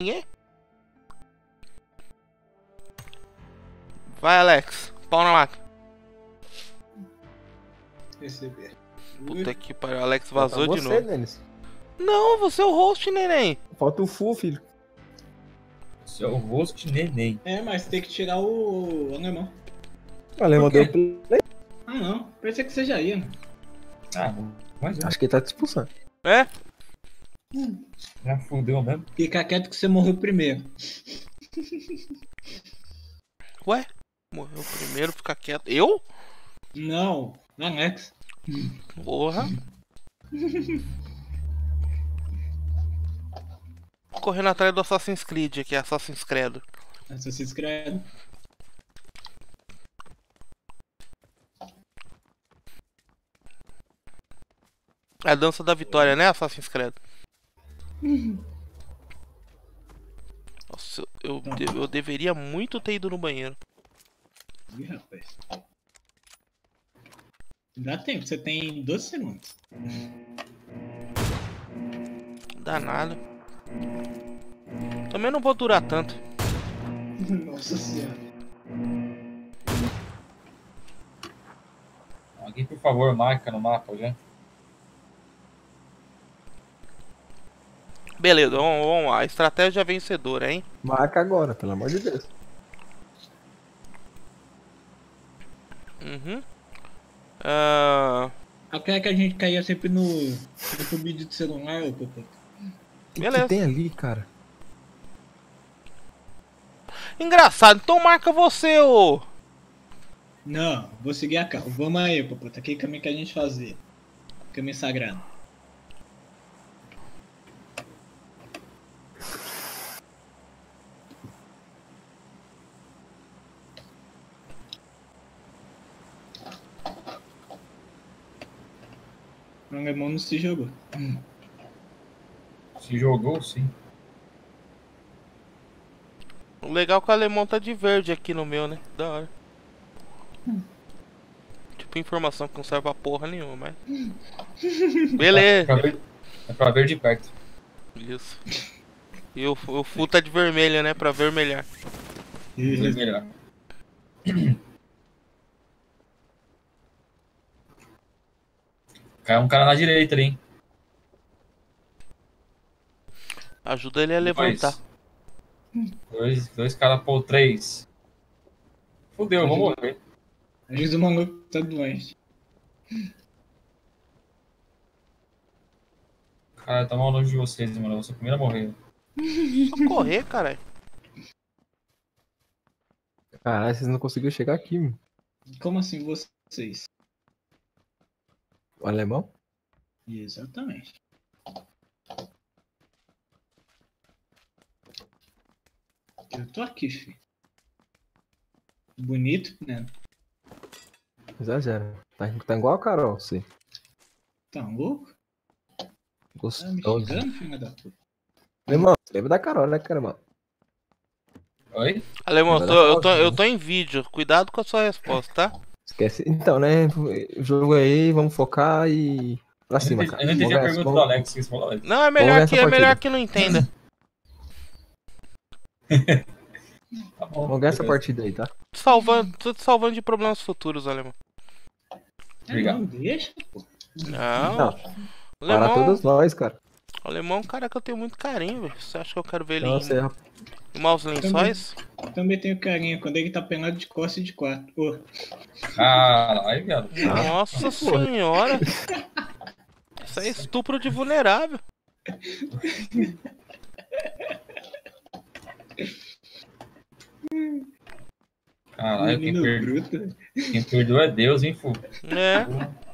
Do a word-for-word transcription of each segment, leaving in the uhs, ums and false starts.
Ninguém? Vai, Alex. Pau na máquina. Receber. Puta que pariu. O Alex vazou Falta de você, novo. Denis. Não, você é o host, neném. Falta o full, filho. Você é o host neném. É, mas tem que tirar o, o alemão. O alemão Por quê? deu play. Ah, não. Pensei que você já ia, né? Ah, mas Acho que ele tá te expulsando. É? já fudeu mesmo. Fica quieto que você morreu primeiro. Ué? Morreu primeiro, fica quieto. Eu? Não, Alex. Porra. Correndo atrás do Assassin's Creed aqui, Assassin's Credo. Assassin's Creed. É a dança da vitória, né, Assassin's Creed? Nossa, eu, eu, eu deveria muito ter ido no banheiro. Ih, rapaz. Dá tempo, você tem doze segundos. Danado. Também não vou durar tanto. Nossa senhora. Alguém, por favor, marca no mapa já. Beleza, vamos, vamos lá. Estratégia vencedora, hein? Marca agora, pelo amor de Deus. Uhum. Ah, Aquela que a gente caía sempre no, no vídeo de celular, ô Popô. O que, Beleza. que tem ali, cara? engraçado, então marca você, ô. Não, vou seguir a carro. Vamos aí, Popô. Tá aqui o caminho que a gente fazia. Caminho sagrado. O alemão não se jogou. Se jogou, sim. O legal é que o alemão tá de verde aqui no meu, né? Da hora. Tipo, informação que não serve pra porra nenhuma, mas. Beleza. Pra ver, é pra ver de perto. Isso. E o, o full tá de vermelho, né? Pra vermelhar. Muito melhor. Caiu um cara na direita ali, hein? Ajuda ele a levantar. Dois, dois caras por três. Fudeu, eu vou morrer. Às vezes o maluco tá doente. Cara, tá mal longe de vocês, mano. Eu vou ser o primeiro a morrer. Só correr, caralho. Caralho, vocês não conseguiram chegar aqui, mano. Como assim vocês? O alemão? Exatamente. Eu tô aqui, filho. Bonito, né? Exagera. Tá, tá igual a Carol, você. Tá louco? Tá me Gostoso. xingando, filho da puta? Alemão, lembra da Carol, né, cara, Oi? Alemão, Vai eu dar tô, eu, tô, pausa, eu né? tô em vídeo. Cuidado com a sua resposta, tá? Esquece. Então, né? O jogo aí, vamos focar e. Pra Eu não cima, entendi, cara. eu não entendi a Vamos pergunta do vamos- Alex. Você falou, Alex. Não, é Vamos melhor nessa que, é melhor partida. que não entenda. Tá bom. Vamos ganhar essa beleza. partida aí, tá? Salvando, tô te salvando de problemas futuros, alemão. Obrigado. Não, deixa, pô. Não, Não, para alemão, todos nós, cara. alemão é um cara que eu tenho muito carinho, velho. Você acha que eu quero ver ele Então, em, você... em maus lençóis? Também tenho carinho quando ele tá pelado de costas e de quatro. Ô, Caralho, viado. Nossa senhora. Isso é estupro de vulnerável. Caralho, quem, menino per... bruto. quem perdoa é Deus, hein, fu? É.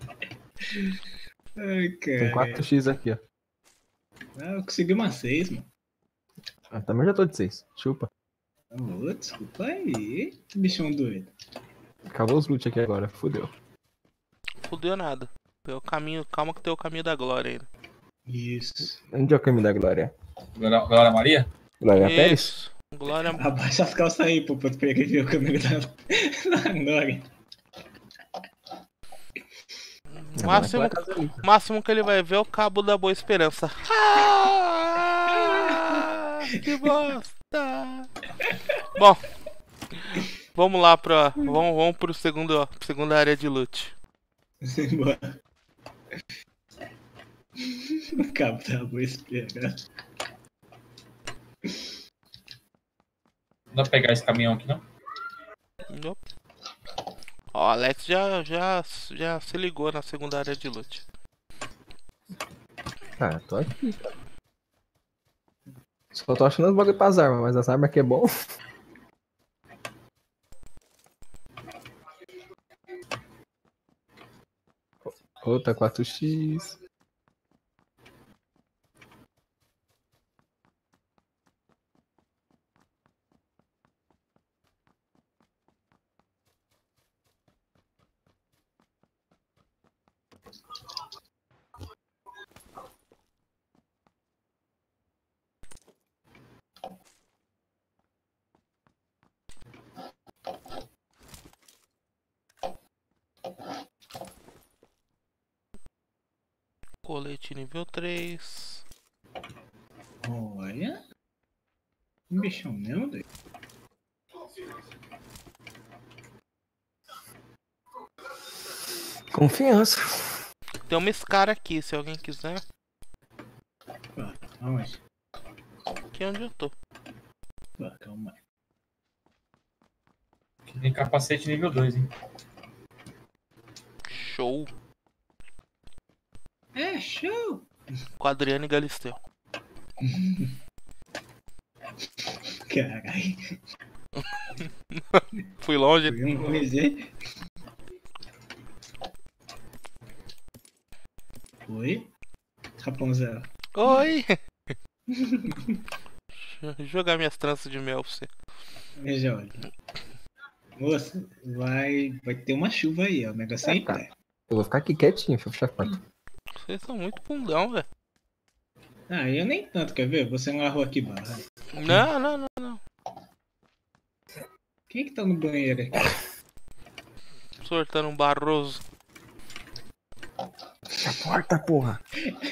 Ai, Tem cara. quatro x aqui, ó. Ah, eu consegui uma seis, mano. Ah, também já tô de seis. Chupa. Ô, desculpa aí. Que bichão doido. Acabou os loot aqui agora. Fudeu. Fudeu nada. Tem o caminho, calma que tem o caminho da glória ainda. Isso. Onde é o caminho da Glória? Glória Glória Maria? Glória Pérez? Isso. Glória. Abaixa as calças aí, pô, pra tu pegar e ver o caminho da da glória. O máximo, Naquela casa ali. máximo que ele vai ver é o cabo da Boa Esperança. Ah! que bosta. Bom, vamos lá pra. Vamos, vamos pro segundo, segunda área de loot. Simbora. O cabo tá boa esperando. Não dá pra pegar esse caminhão aqui, não? Nope. Ó, o Alex já, já, já se ligou na segunda área de loot. Ah, tô aqui, cara. Só tô achando os bagulho pras armas, mas as armas aqui é bom. Outra quatro x. Colete nível três. Olha. Um bichão mesmo, doido. Confiança. Tem uma Scar aqui, se alguém quiser. Pá, aonde? Aqui é onde eu tô. Pá, calma aí. Aqui tem capacete nível dois, hein? Show. É, show! Com Adriano e Galisteu. Caralho. Fui longe. Foi um dizer. Oi? Rapunzel. Oi! Deixa eu jogar minhas tranças de mel pra você. Veja, olha. Moça, vai, vai ter uma chuva aí, ó. O negócio é em pé. Eu vou ficar aqui quietinho, deixa eu fechar a porta. Vocês são muito bundão, velho. Ah, eu nem tanto, quer ver? Você na rua aqui, barra. Não, não, não, não. Quem é que tá no banheiro aqui? Sortando um Barroso. Fecha a porta, porra.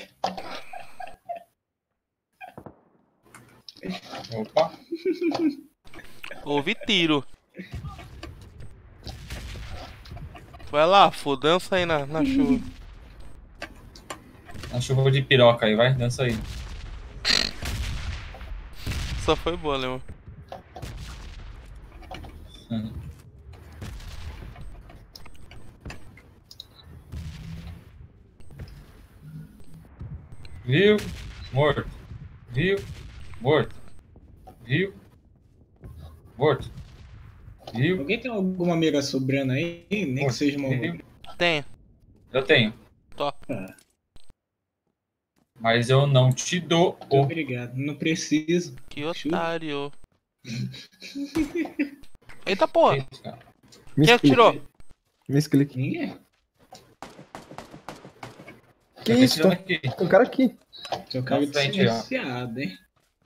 Opa! Houve tiro. Vai lá, fô, dança aí na, na chuva. A chuva de piroca aí, vai? Dança aí. Só foi boa, Leon. Uhum. Viu? Morto. Viu? Morto. Viu? Morto. Viu? Alguém tem alguma mira sobrando aí? Nem que Morto. seja uma. Viu? Tem. Eu tenho. Top. Ah, Mas eu não te dou muito o... obrigado. Não preciso. Que Chuva. otário. Eita porra. Isso, cara. Quem atirou? Misclick. Ninguém. Que Tá isso? tirando Tem aqui. um cara aqui. Seu cara Na frente, ó. diferenciado, hein?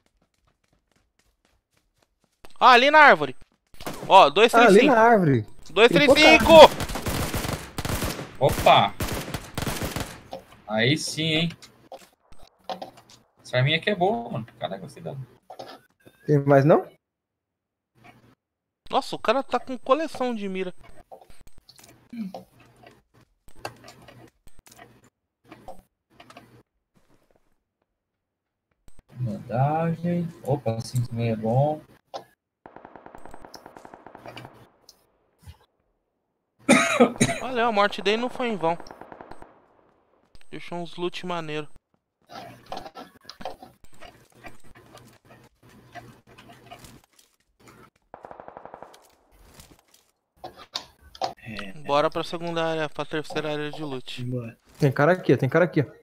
Ah, ali na árvore. Ó, Ah, dois três ali cinco. na árvore. dois Tem três cinco. Opa! Aí sim, hein? Essa arminha aqui é boa, mano. Caralho, gostei dela. Tem mais não? Nossa, o cara tá com coleção de mira. Bandagem. Opa, cinco meia é bom. Olha, a morte dele não foi em vão. Deixou uns loot maneiro. É, Bora pra segunda área, pra terceira área de loot. bora. Tem cara aqui, tem cara aqui.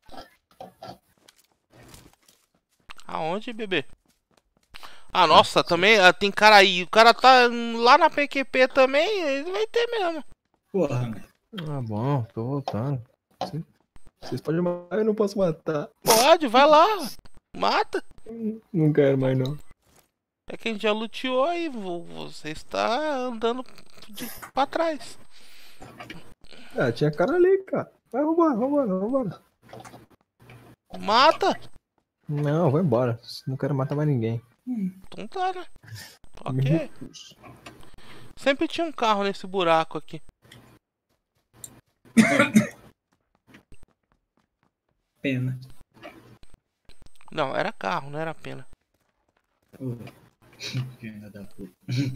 Aonde, bebê? Ah, nossa, também ah, tem cara aí. O cara tá lá na P Q P também, ele vai ter mesmo. Porra, né? Ah, bom, tô voltando. Vocês- Vocês podem matar, eu não posso matar. Pode, vai lá. Mata. Não quero mais não. É que a gente já luteou e vo- você está andando de, pra trás. Ah, tinha cara ali, cara. Vai, vambora, vambora, vambora. Mata. Não, vou embora. Não quero matar mais ninguém. Então tá, né? Me Ok. recuso. Sempre tinha um carro nesse buraco aqui. Pena. Não, era carro, não era pena. Oh. Pena da puta.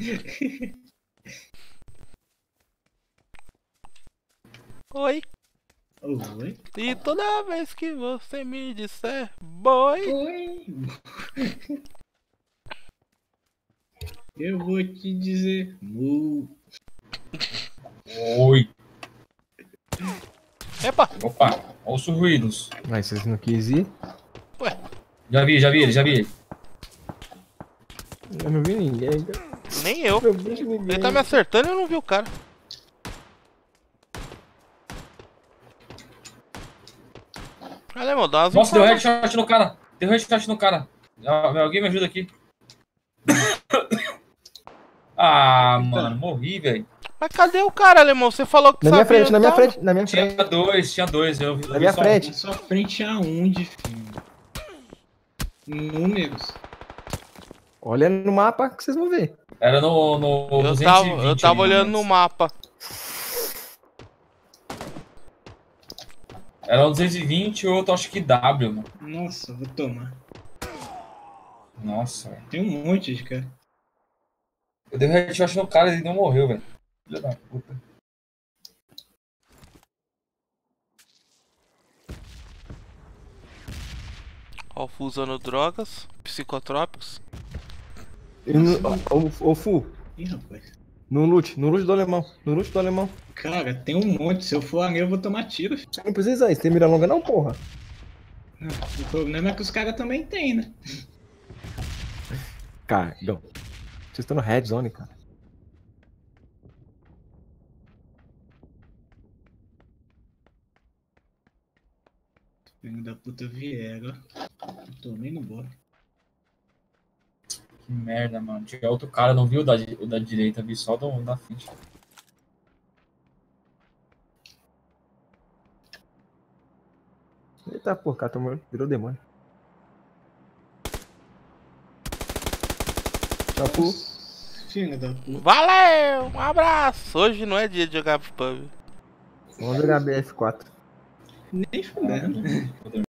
Oi. Oi. E toda vez que você me disser boy, Oi. Eu vou te dizer. Mu. Oi. epa, Opa, olha os ruídos. Mas vocês não quis ir? ué, Já vi, já vi ele, já vi ele. Eu não vi ninguém. cara. nem eu. Eu não vejo ninguém. Ele tá me acertando e eu não vi o cara. Olha, meu, dá umas Nossa, deu informações. headshot no cara. Deu headshot no cara. Ah, alguém me ajuda aqui. Ah, mano, morri, velho. Mas cadê o cara, alemão? Você falou que Na minha sabia frente, na minha onde tava? frente, na minha Tinha frente. dois, tinha dois. Eu, eu Na vi minha só um. frente. Na sua frente aonde, filho? Números. Olha no mapa que vocês vão ver. Era no, no Eu duzentos tava, e vinte. eu tava ali, olhando no mas- mapa. Era no duzentos e vinte e outro acho que W, mano. Nossa, vou tomar. Nossa, velho. Tem um monte de cara. Eu dei headshot no cara e ele não morreu, velho. Filha da puta. Ó, Fu usando drogas, psicotrópicos. E no, ô, ô, Fu, Ih, rapaz. no loot, no loot do alemão. No loot do alemão. Cara, tem um monte. Se eu for ali, eu vou tomar tiro. filho. Você não precisa ir, você tem mira longa não, porra. Não, o problema é que os caras também têm, né? Cagão. Vocês estão no red zone, cara. Filho da puta vieram. Eu tomei no bolo. Que merda, mano. Tinha outro cara, não viu o da, o da direita, vi só do, da frente. Eita, porra, cara, tomou, virou demônio. Tchau, Fu. Filho da puta. Valeu! Um abraço! Hoje não é dia de jogar pub. Vamos jogar B F quatro. Nem fudendo.